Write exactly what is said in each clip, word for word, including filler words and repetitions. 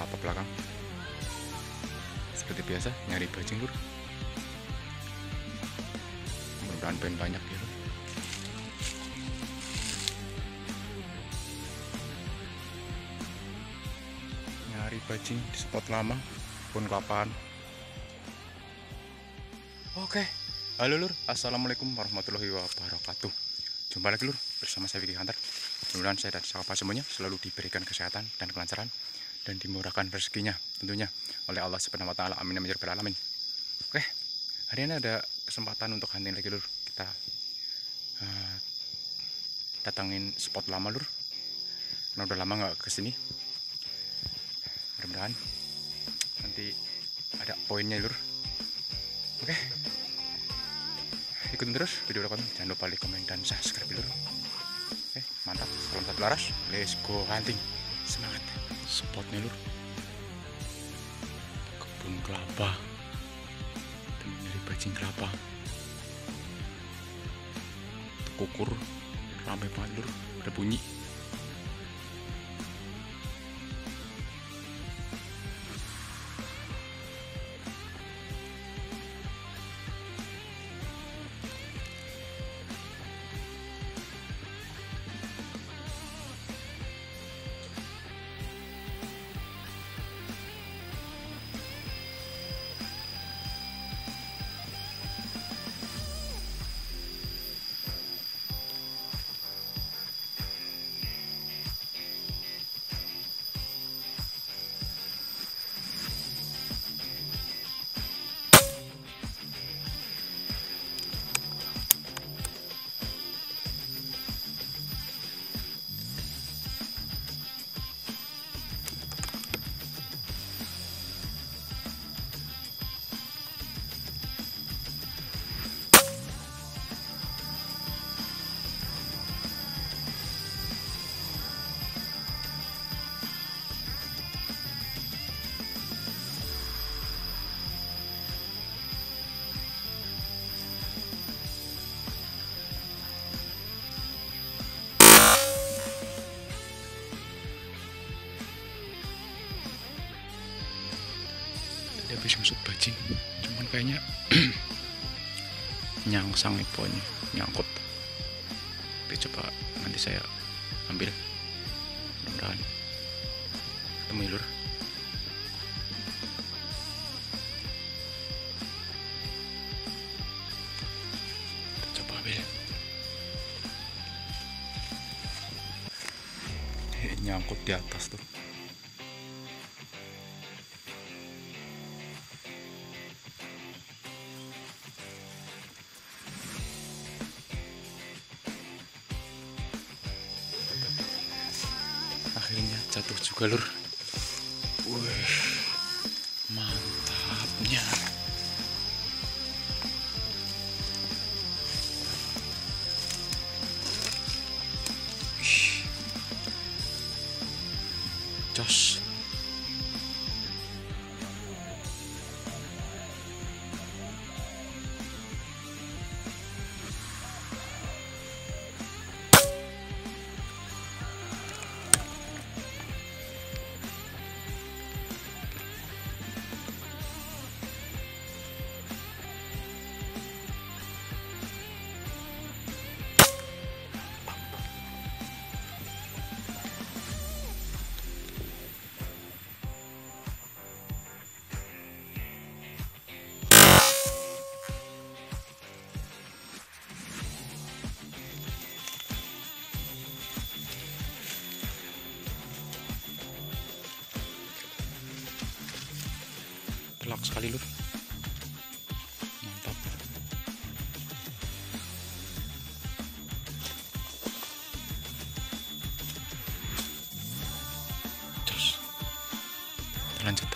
telapak belakang. Seperti biasa nyari bajing lur. Mudah-mudahan pengen banyak ya lur. Nyari bajing di spot lama pun kapan. Oke, halo lur, assalamualaikum warahmatullahi wabarakatuh. Jumpa lagi lur bersama saya Vicky Hunter. Mudah-mudahan saya dan sahabat semuanya selalu diberikan kesehatan dan kelancaran dan dimurahkan rezekinya tentunya oleh Allah Subhanahu wa taala. Amin ya rabbal alamin. Oke, hari ini ada kesempatan untuk hunting lagi lur. Kita uh, datangin spot lama lur. Karena udah lama nggak kesini. Mudah-mudahan nanti ada poinnya lur. Oke, ikutin terus video kami, jangan lupa like, komen, dan subscribe lur. Oke, mantap, salam satu laras, let's go hunting, semangat. Spotnya lur, kebun kelapa, temen dari bajing kelapa, kukur, rame banget lur, ada bunyi. Dia habis masuk bajing, cuman kayaknya nyangsang nih poinnya, nyangkut. Oke, coba nanti saya ambil, mudah-mudahan ketemu lur. Kita coba ambil. Eh, nyangkut di atas tuh. Akhirnya jatuh juga lur. Wih, mantapnya. Ih, jos. Telak sekali lur, mantap. Terus lanjut.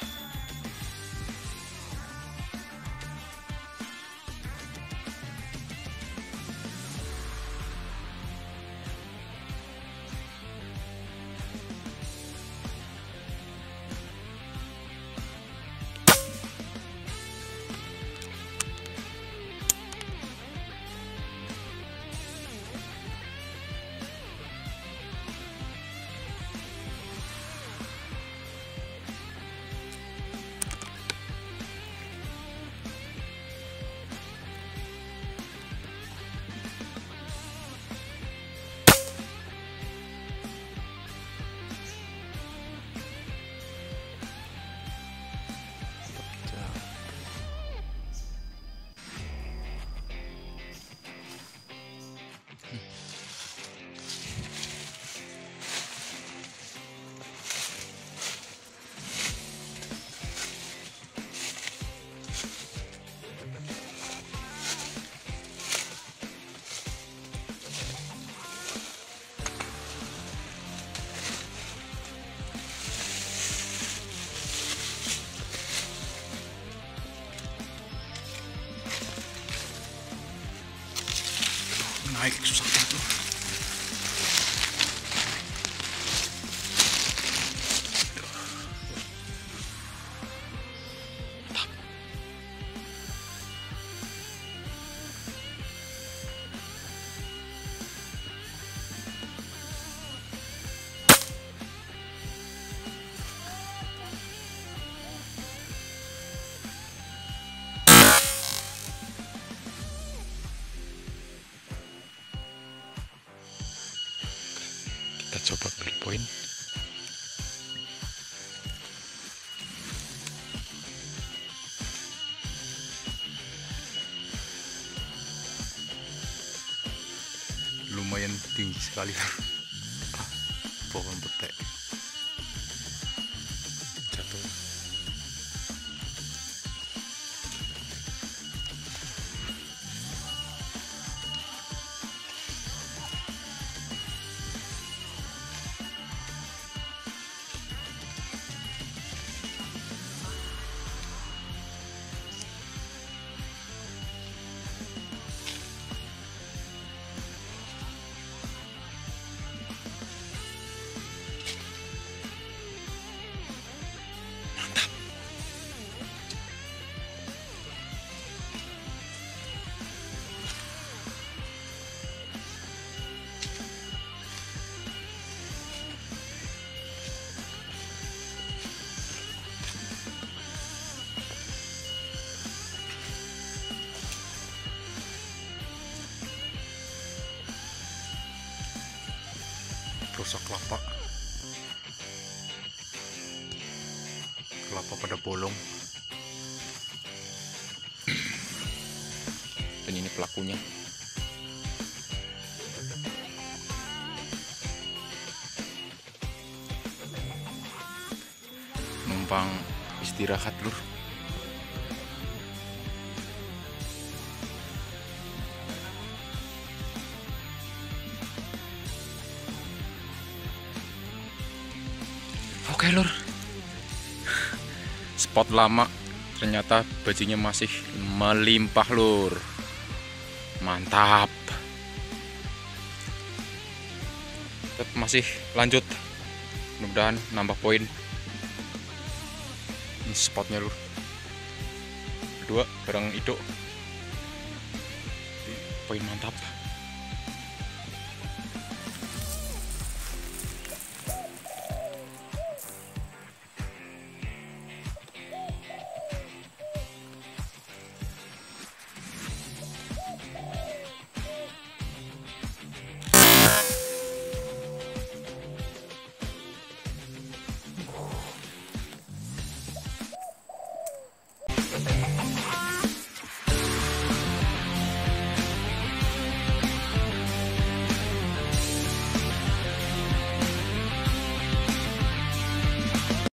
naik susah banget lur. Kita coba beli poin. Lumayan tinggi sekali pohon petek jatuh. Rusak kelapa, kelapa pada bolong. Dan ini pelakunya. Numpang istirahat lur. Oke lur, spot lama ternyata bajingnya masih melimpah lur, mantap. Tetap masih lanjut, mudah-mudahan nambah poin. Ini spotnya lur, kedua bareng Ido, poin mantap.